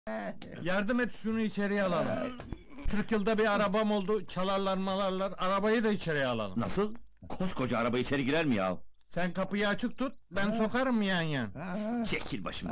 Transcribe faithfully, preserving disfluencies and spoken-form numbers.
Yardım et, şunu içeriye alalım. Kırk yılda bir arabam oldu, çalarlar malarlar, arabayı da içeriye alalım. Nasıl? Koskoca araba içeri girer mi ya? Sen kapıyı açık tut, ben sokarım yan yan. Çekil başımdan.